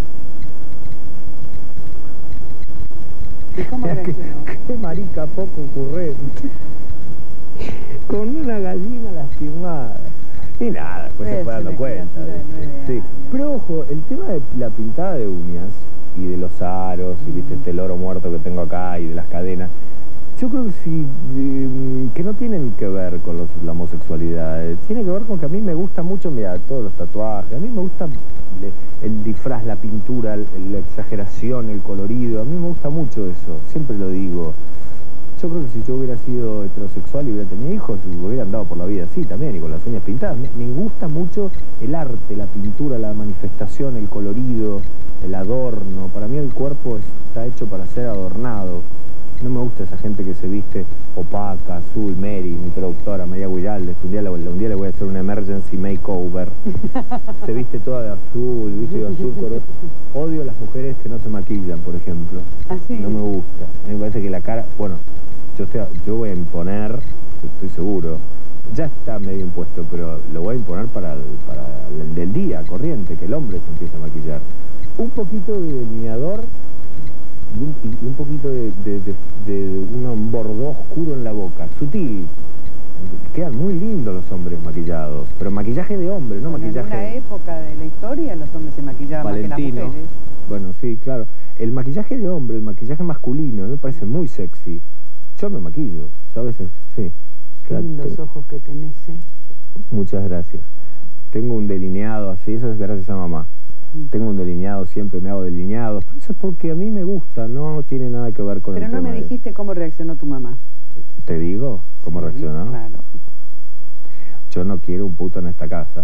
¿Y cómo reaccionó? Qué marica poco ocurrente. Con una gallina lastimada. Y nada, después Pues se fue es dando una cuenta. criatura de nueve Sí. años. Pero ojo, el tema de la pintada de uñas y de los aros, y viste este loro muerto que tengo acá y de las cadenas, yo creo que sí, eh, que no tienen que ver con los, la homosexualidad, eh, tiene que ver con que a mí me gusta mucho, mira, todos los tatuajes, a mí me gusta el, el disfraz, la pintura, el, la exageración, el colorido, a mí me gusta mucho eso, siempre lo digo. Yo creo que si yo hubiera sido heterosexual y hubiera tenido hijos, hubiera andado por la vida así también, y con las uñas pintadas. Me, me gusta mucho el arte, la pintura, la manifestación, el colorido, el adorno. Para mí el cuerpo está hecho para ser adornado. No me gusta esa gente que se viste opaca, azul. Mary, mi productora, María Guiraldes, un día, le, un día le voy a hacer un emergency makeover. Se viste toda de azul, viste de azul color. Odio a las mujeres que no se maquillan, por ejemplo. ¿Ah, sí? No me gusta. A mí me parece que la cara, bueno, yo, estoy, yo voy a imponer, estoy seguro, ya está medio impuesto, pero lo voy a imponer para el, para el del día corriente, que el hombre se empiece a maquillar. Un poquito de delineador y un, y un poquito de, de, de, de un bordó oscuro en la boca, sutil. Quedan muy lindos los hombres maquillados, pero maquillaje de hombre, no Bueno, maquillaje... En una época de la historia los hombres se maquillaban más que Valentino. las mujeres. Bueno, sí, claro. El maquillaje de hombre, el maquillaje masculino, me parece muy sexy. Yo me maquillo, yo a veces, sí. Qué lindos Tengo- ojos que tenés, ¿eh? Muchas gracias. Tengo un delineado así, eso es gracias a mamá. Tengo un delineado, siempre me hago delineados, pero eso es porque a mí me gusta, no tiene nada que ver con Pero el no tema me de- dijiste cómo reaccionó tu mamá. ¿Te digo cómo Sí, reaccionó? Claro. Yo no quiero un puto en esta casa.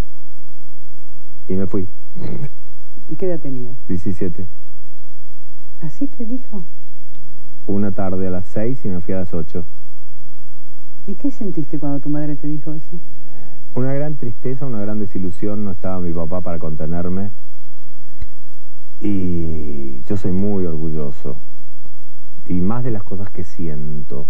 Y me fui. ¿Y qué edad tenías? diecisiete. ¿Así te dijo? Una tarde a las seis y me fui a las ocho. ¿Y qué sentiste cuando tu madre te dijo eso? Una gran tristeza, una gran desilusión, no estaba mi papá para contenerme. Y yo soy muy orgulloso. Y más de las cosas que siento.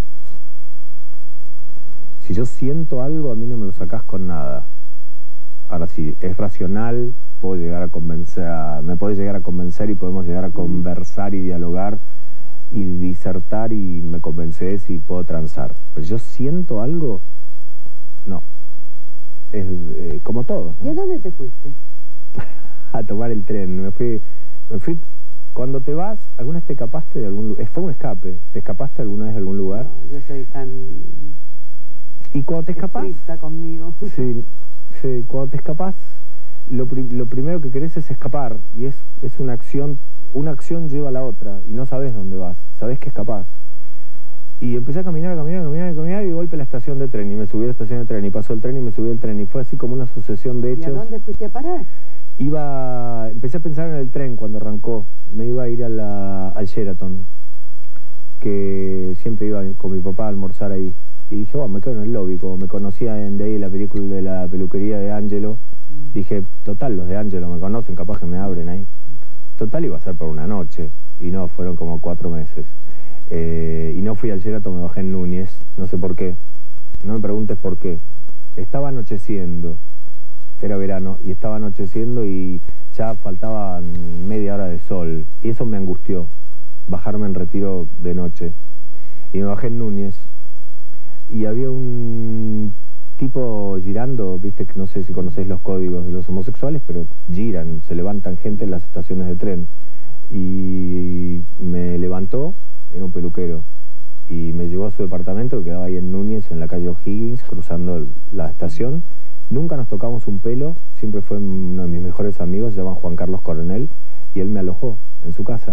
Si yo siento algo, a mí no me lo sacás con nada. Ahora, si es racional, puedo llegar a convencer, a- me puede llegar a convencer y podemos llegar a conversar y dialogar y disertar y me convences y puedo transar. Pero yo siento algo, no. Es eh, como todo, ¿Y ¿no? a dónde te fuiste? A tomar el tren. Me fui, me fui. Cuando te vas, ¿alguna vez te escapaste de algún lugar? Fue un escape. ¿Te escapaste alguna vez de algún lugar? No, yo soy tan Y cuando te escapás, estricta conmigo. sí, sí, cuando te escapás, lo, pri lo primero que querés es escapar, y es, es una acción, una acción lleva a la otra, y no sabes dónde vas, sabés que escapás. Y empecé a caminar, a caminar, a caminar, a caminar, y de golpe la estación de tren, y me subí a la estación de tren, y pasó el tren, y me subí al tren, y fue así como una sucesión de hechos. ¿Y a dónde fuiste a parar? Iba, empecé a pensar en el tren cuando arrancó, me iba a ir a la, al Sheraton, que siempre iba con mi papá a almorzar ahí. Y dije, bueno, me quedo en el lobby, como me conocía en de ahí la película de la peluquería de Angelo. Mm. Dije, total, los de Angelo me conocen, capaz que me abren ahí. Total, iba a ser por una noche, y no, fueron como cuatro meses. Eh, y no fui al Sheraton, me bajé en Núñez, no sé por qué. No me preguntes por qué. Estaba anocheciendo, era verano, y estaba anocheciendo y ya faltaba media hora de sol. Y eso me angustió, bajarme en Retiro de noche. Y me bajé en Núñez. Y había un tipo girando, viste, que no sé si conocéis los códigos de los homosexuales, pero giran, se levantan gente en las estaciones de tren. Y me levantó, era un peluquero, y me llevó a su departamento, que quedaba ahí en Núñez, en la calle O'Higgins, cruzando la estación. Nunca nos tocamos un pelo, siempre fue uno de mis mejores amigos, se llama Juan Carlos Coronel, y él me alojó en su casa.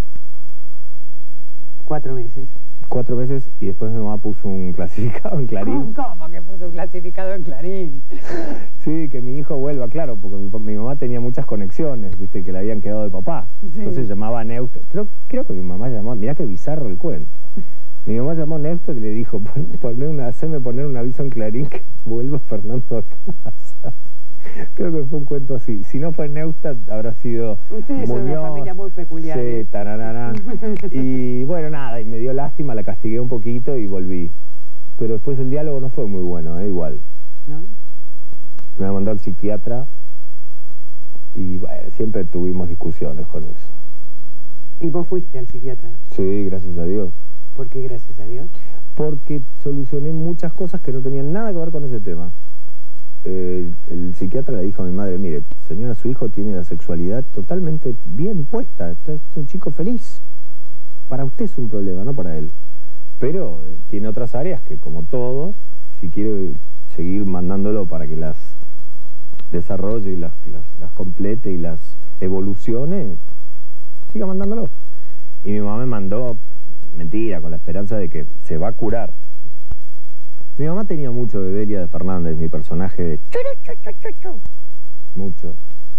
Cuatro meses. Cuatro meses, y después mi mamá puso un clasificado en Clarín. ¿Cómo, cómo que puso un clasificado en Clarín? Sí, que mi hijo vuelva, claro, porque mi, mi mamá tenía muchas conexiones, viste, que le habían quedado de papá. Sí. Entonces llamaba a Neusta. Creo, creo que mi mamá llamó, mirá qué bizarro el cuento. Mi mamá llamó a Neusta y le dijo, pon, poner una, haceme poner un aviso en Clarín que vuelva Fernando a casa. Creo que fue un cuento así. Si no fue Neustadt, habrá sido Ustedes Muñoz, son una familia muy peculiar. Sí, tararara. Y bueno, nada, y me dio lástima, la castigué un poquito y volví. Pero después el diálogo no fue muy bueno, ¿eh? Igual. ¿No? Me mandó al psiquiatra y bueno, siempre tuvimos discusiones con eso. ¿Y vos fuiste al psiquiatra? Sí, gracias a Dios. ¿Por qué gracias a Dios? Porque solucioné muchas cosas que no tenían nada que ver con ese tema. Eh, el psiquiatra le dijo a mi madre, mire, señora, su hijo tiene la sexualidad totalmente bien puesta, es un chico feliz. Para usted es un problema, no para él. Pero eh, tiene otras áreas que, como todos, si quiere seguir mandándolo para que las desarrolle y las, las, las complete y las evolucione, siga mandándolo. Y mi mamá me mandó, mentira, con la esperanza de que se va a curar. Mi mamá tenía mucho de Delia de Fernández, mi personaje de churu, chu, chu, chu, chu. Mucho.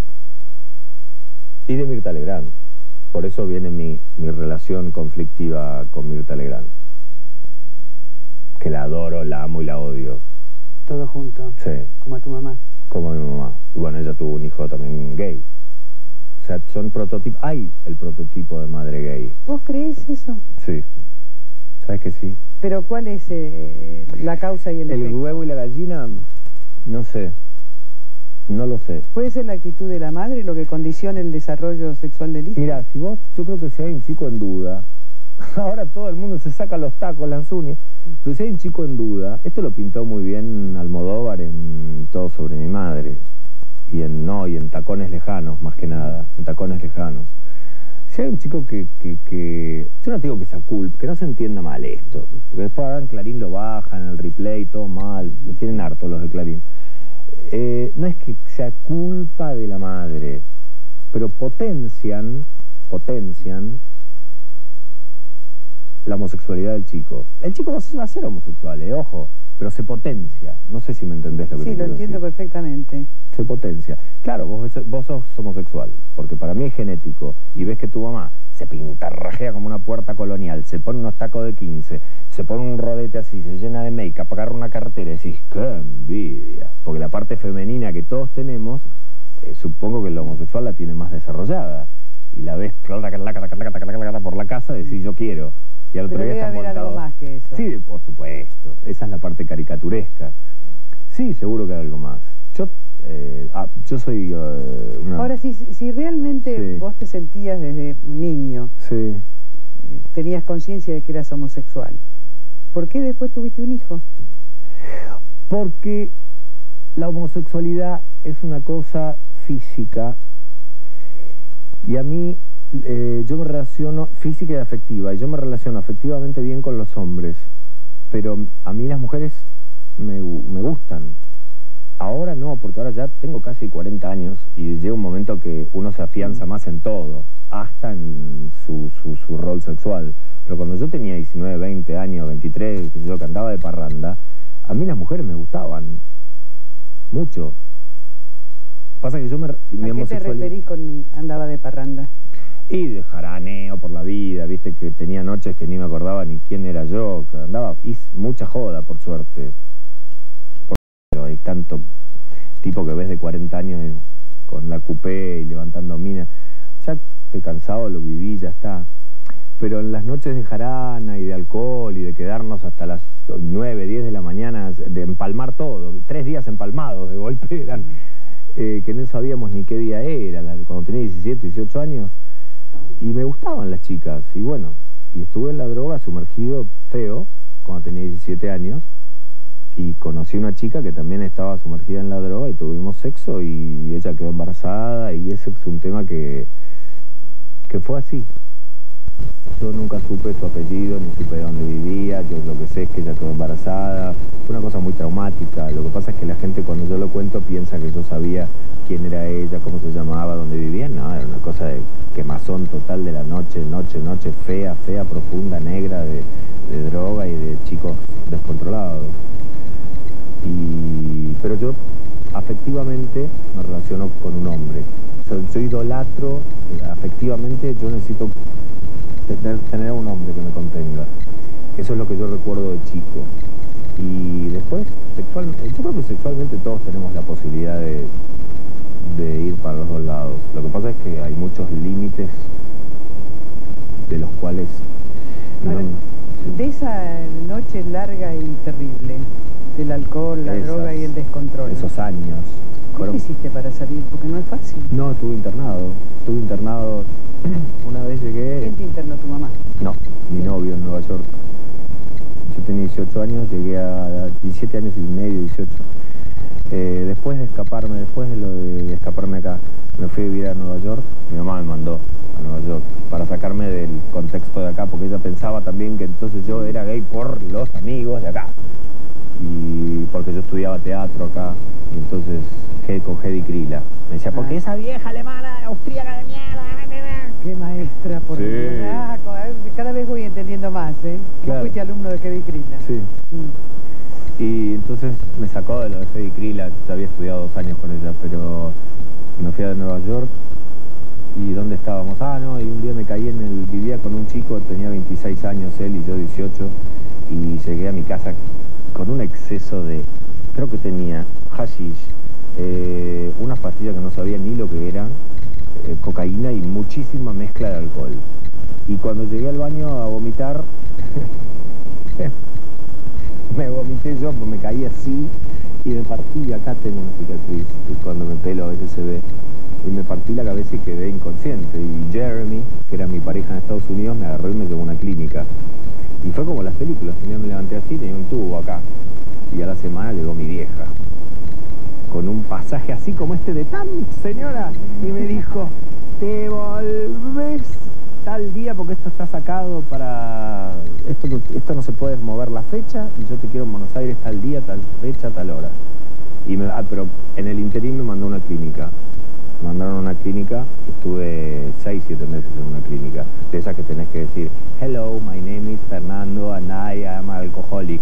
Y de Mirta Legrand. Por eso viene mi, mi relación conflictiva con Mirta Legrand. Que la adoro, la amo y la odio. Todo junto. Sí. Como a tu mamá. Como a mi mamá. Y bueno, ella tuvo un hijo también gay. O sea, son prototipos. Hay el prototipo de madre gay. ¿Vos crees eso? Sí. ¿Sabes que sí? Pero ¿cuál es eh, la causa y el efecto? El huevo y la gallina, no sé. No lo sé. ¿Puede ser la actitud de la madre lo que condiciona el desarrollo sexual del hijo? Mira, si vos, yo creo que si hay un chico en duda, ahora todo el mundo se saca los tacos, las uñas, pero si hay un chico en duda, esto lo pintó muy bien Almodóvar en Todo sobre mi madre, y en no, y en Tacones lejanos, más que nada, en Tacones lejanos. Si hay un chico que, que, que... Yo no te digo que sea culpa, que no se entienda mal esto, porque después ahora en Clarín lo bajan, en el replay, todo mal, lo tienen harto los de Clarín. Eh, no es que sea culpa de la madre, pero potencian, potencian la homosexualidad del chico. El chico va a ser homosexual, eh, ojo, pero se potencia. No sé si me entendés lo que sí, te quiero decir. Sí, lo entiendo perfectamente. Se potencia. Claro, vos, vos sos homosexual, porque para mí es genético, y ves que tu mamá se pintarrajea como una puerta colonial, se pone unos tacos de quince, se pone un rodete así, se llena de make-up, agarra una cartera y decís, ¡qué envidia! Porque la parte femenina que todos tenemos, eh, supongo que el homosexual la tiene más desarrollada. Y la ves por la casa y decís, yo quiero. Y al otro Pero día debe haber algo más que eso. Sí, por supuesto. Esa es la parte caricaturesca. Sí, seguro que hay algo más. Yo, eh, ah, yo soy uh, una... Ahora, si, si realmente sí. vos te sentías desde niño, sí. eh, tenías conciencia de que eras homosexual, ¿por qué después tuviste un hijo? Porque la homosexualidad es una cosa física y a mí eh, yo me relaciono, física y afectiva, y yo me relaciono afectivamente bien con los hombres, pero a mí las mujeres me, me gustan. Ahora no, porque ahora ya tengo casi cuarenta años y llega un momento que uno se afianza más en todo, hasta en su, su, su rol sexual. Pero cuando yo tenía diecinueve, veinte años, veintitrés, que yo cantaba de parranda, a mí las mujeres me gustaban mucho. Pasa que yo me... ¿A mi qué te homosexualidad- referís con andaba de parranda? Y de jaraneo por la vida, viste que tenía noches que ni me acordaba ni quién era yo, que andaba, hice mucha joda, por suerte. Por... hay tanto tipo que ves de cuarenta años con la cupé y levantando minas. Ya estoy cansado, lo viví, ya está. Pero en las noches de jarana y de alcohol y de quedarnos hasta las nueve, diez de la mañana, de empalmar todo, tres días empalmados de golpe eran, eh, que no sabíamos ni qué día era, cuando tenía diecisiete, dieciocho años. Y me gustaban las chicas, y bueno, y estuve en la droga sumergido feo cuando tenía diecisiete años, y conocí una chica que también estaba sumergida en la droga y tuvimos sexo y ella quedó embarazada, y ese es un tema que, que fue así. Yo nunca supe su apellido, ni supe de dónde vivía, yo lo que sé es que ella quedó embarazada, fue una cosa muy traumática. Lo que pasa es que la gente cuando yo lo cuento piensa que yo sabía quién era ella, cómo se llamaba, dónde vivía. No, era una cosa de quemazón total de la noche, noche, noche, fea, fea, profunda, negra, de, de droga y de chicos descontrolados. Y, pero yo afectivamente me relaciono con un hombre. Yo, yo idolatro, eh, afectivamente yo necesito tener, tener un hombre que me contenga. Eso es lo que yo recuerdo de chico. Y después, sexualmente, yo creo que sexualmente todos tenemos la posibilidad de, de ir para los dos lados. Lo que pasa es que hay muchos límites de los cuales... Ahora, no, de esa noche larga y terrible, del alcohol, la Esas, droga y el descontrol, esos años. ¿qué fueron- hiciste para salir? Porque no es fácil. No, estuve internado. Estuve internado. Una vez llegué... ¿Quién te internó, tu mamá? No, mi novio en Nueva York. Yo tenía dieciocho años, llegué a diecisiete años y medio, dieciocho. Eh, después de escaparme, después de lo de, de escaparme acá, me fui a vivir a Nueva York. Mi mamá me mandó a Nueva York para sacarme del contexto de acá, porque ella pensaba también que entonces yo era gay por los amigos de acá. Y porque yo estudiaba teatro acá, y entonces G con Hedy Krila. Me decía, porque Ah. esa vieja alemana, austríaca de mierda. Qué maestra, por Sí. Dios. Ah, cada vez voy entendiendo más, ¿eh? Vos Claro. fuiste alumno de Hedy Krila. Sí. Mm. Y entonces me sacó de lo de Hedy Krila, ya había estudiado dos años con ella, pero me fui a Nueva York. ¿Y dónde estábamos? Ah, no, y un día me caí en el... Vivía con un chico, tenía veintiséis años él y yo dieciocho, y llegué a mi casa con un exceso de... Creo que tenía hashish, eh, unas pastillas que no sabía ni lo que eran, eh, cocaína y muchísima mezcla de alcohol. Y cuando llegué al baño a vomitar... me vomité yo, pues me caí así y me partí, acá tengo una cicatriz, que cuando me pelo a veces se ve, y me partí la cabeza y quedé inconsciente. Y Jeremy, que era mi pareja en Estados Unidos, me agarró y me llevó a una clínica. Y fue como las películas, un día me levanté así, tenía un tubo acá, y a la semana llegó mi vieja, con un pasaje así como este de Tam, señora, y me dijo, te volvés tal día porque esto está sacado para... Esto, no- esto no se puede mover la fecha y yo te quiero en Buenos Aires tal día, tal fecha, tal hora. Y me, ah, pero en el interín me mandó a una clínica. Me mandaron a una clínica y estuve seis, siete meses en una clínica. De esas que tenés que decir, hello, my name is Fernando and I am alcoholic.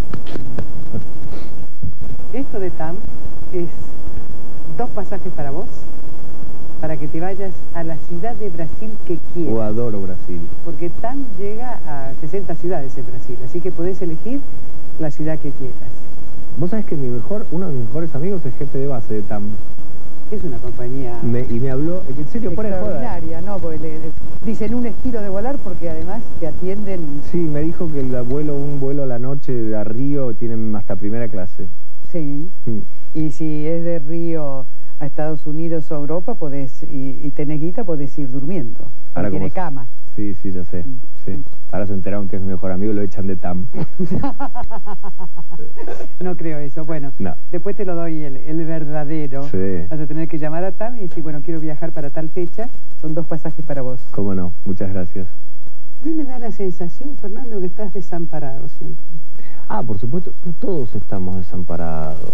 Esto de Tam es dos pasajes para vos, para que te vayas a la ciudad de Brasil que Yo quieras. adoro Brasil. Porque Tam llega a sesenta ciudades en Brasil, así que podés elegir la ciudad que quieras. Vos sabés que mi mejor, uno de mis mejores amigos es jefe de base de T A M. Es una compañía Me- y me habló, en serio, fuera de joda. extraordinaria, ¿no? Porque le, le- dicen un estilo de volar porque además te atienden. Sí, me dijo que el vuelo, un vuelo a la noche de a Río tienen hasta primera clase. Sí. Mm. Y si es de Río a Estados Unidos o Europa, podés, y, y tenés guita, podés ir durmiendo. Ahora, Tiene como- cama. Sí, sí, ya sé. Mm. Sí. Ahora se enteraron que es mi mejor amigo y lo echan de T A M. No creo eso. Bueno, No. después te lo doy el, el verdadero. Sí. Vas a tener que llamar a Tam y decir, bueno, quiero viajar para tal fecha. Son dos pasajes para vos. ¿Cómo no? Muchas gracias. A mí me da la sensación, Fernando, que estás desamparado siempre. Ah, por supuesto, no todos estamos desamparados.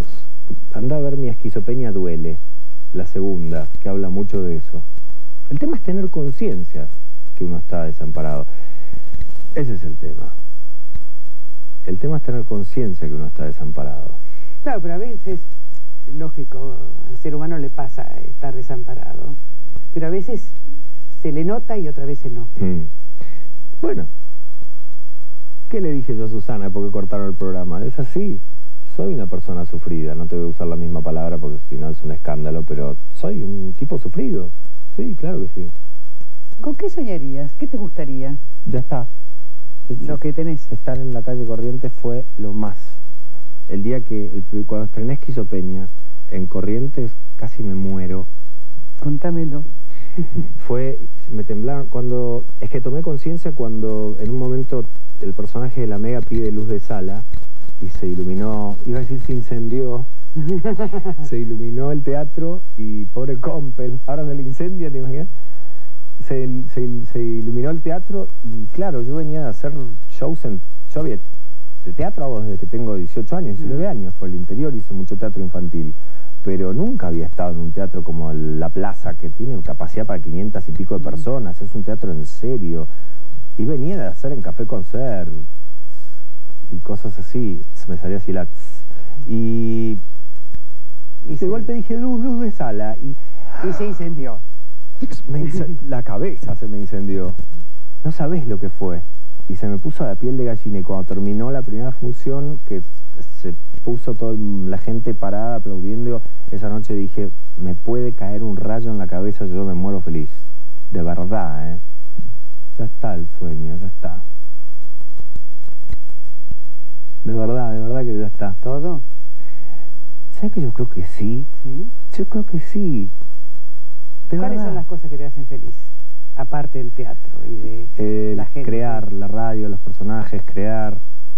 anda a ver Mi esquizopenia duele, la segunda, que habla mucho de eso. El tema es tener conciencia que uno está desamparado. Ese es el tema. El tema es tener conciencia que uno está desamparado. Claro, pero a veces, lógico, al ser humano le pasa estar desamparado. Pero a veces se le nota y otras veces no. Mm. Bueno, ¿qué le dije yo a Susana porque cortaron el programa? Es así. Soy una persona sufrida. No te voy a usar la misma palabra porque si no es un escándalo, pero soy un tipo sufrido. Sí, claro que sí. ¿Con qué soñarías? ¿Qué te gustaría? Ya está. Lo que tenés. Estar en la calle Corrientes fue lo más. El día que, el, cuando estrené Esquizopenia en Corrientes, casi me muero. Contámelo. Fue, me temblaron cuando, es que tomé conciencia cuando en un momento el personaje de la Mega pide luz de sala y se iluminó, iba a decir se incendió, se iluminó el teatro y pobre Compel, ahora se le incendia, ¿te imaginas? Se, se, se iluminó el teatro y claro, yo venía a hacer shows en, yo había de teatro hago desde que tengo dieciocho años, diecinueve años, por el interior hice mucho teatro infantil, pero nunca había estado en un teatro como La Plaza, que tiene capacidad para quinientas y pico de personas, es un teatro en serio, y venía de hacer en Café Concert y cosas así, me salía así la tss, y, y de golpe dije luz, luz de sala, y, y se incendió. Me la cabeza se me incendió. No sabés lo que fue. Y se me puso la piel de gallina. Y cuando terminó la primera función, que se puso toda la gente parada aplaudiendo, esa noche dije, me puede caer un rayo en la cabeza, yo me muero feliz. De verdad, ¿eh? Ya está el sueño, ya está. De verdad, de verdad que ya está. ¿Todo? ¿Sabes que yo creo que sí? ¿Sí? Yo creo que sí. De ¿Cuáles verdad. son las cosas que te hacen feliz? Aparte del teatro y de Eh, la gente. Crear la radio, los personajes, crear,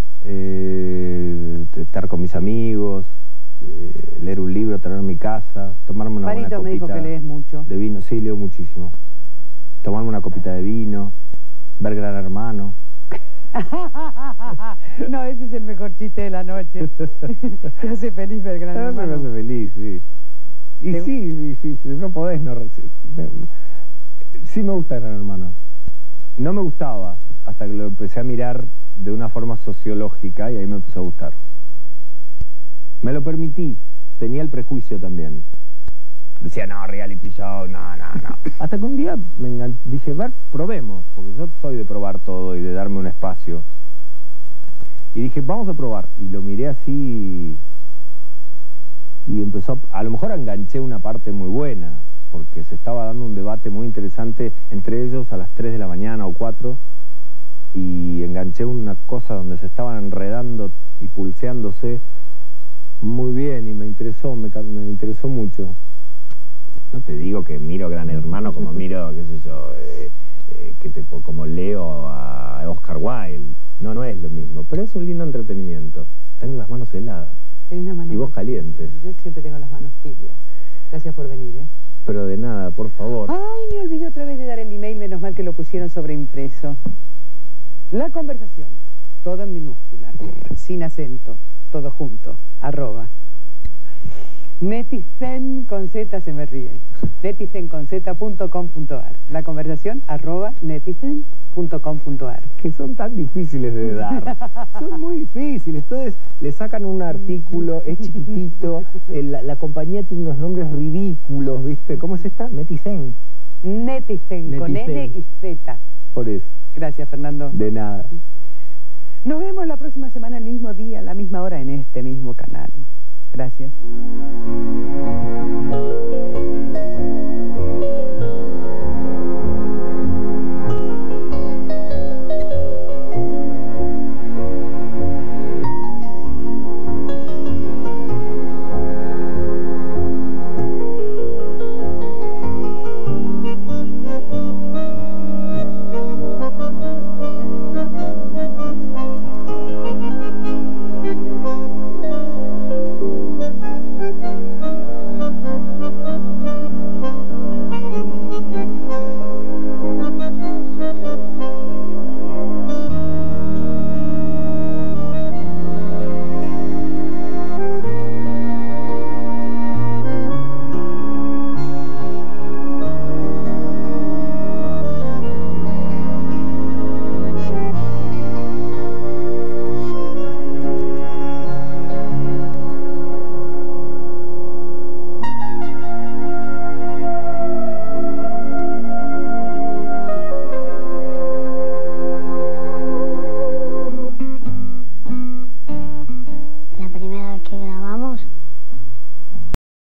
eh, estar con mis amigos, eh, leer un libro, tener mi casa, tomarme una Marito buena me dijo copita que lees mucho. de vino. Sí, leo muchísimo. Tomarme una copita de vino, ver Gran Hermano. No, ese es el mejor chiste de la noche. Te hace feliz ver Gran A mí me Hermano. hace feliz, sí. Y ¿Te- sí, sí, sí, no podés no... Me, sí me gusta Gran Hermano. No me gustaba hasta que lo empecé a mirar de una forma sociológica y ahí me empezó a gustar. Me lo permití, tenía el prejuicio también. Decía, no, reality show, no, no, no. Hasta que un día me engan... dije, ver, probemos, porque yo soy de probar todo y de darme un espacio. Y dije, vamos a probar. Y lo miré así y empezó, a, a lo mejor enganché una parte muy buena, porque se estaba dando un debate muy interesante entre ellos a las tres de la mañana o cuatro, y enganché una cosa donde se estaban enredando y pulseándose muy bien y me interesó, me, me interesó mucho. No te digo que miro Gran Hermano como miro, qué sé yo, eh, eh, que te, como leo a Oscar Wilde. No, no es lo mismo, pero es un lindo entretenimiento. Tengo las manos heladas. Tenés las manos Y vos muy- calientes. Sí, yo siempre tengo las manos tibias. Gracias por venir, ¿eh? Pero de nada, por favor. Ay, me olvidé otra vez de dar el email, menos mal que lo pusieron sobre impreso. La conversación, todo en minúscula, sin acento, todo junto, arroba. Neticen con Z se me ríe. Neticen con Z punto com punto ar. La conversación, arroba neticen punto com punto ar. Que son tan difíciles de dar. Son muy difíciles. Entonces le sacan un artículo, es chiquitito, el- la, la compañía tiene unos nombres ridículos, ¿viste? ¿Cómo es esta? Meticen. Neticen con Neticen. N y Z. Por eso. Gracias, Fernando. De nada. Nos vemos la próxima semana, el mismo día, a la misma hora, en este mismo canal. Gracias.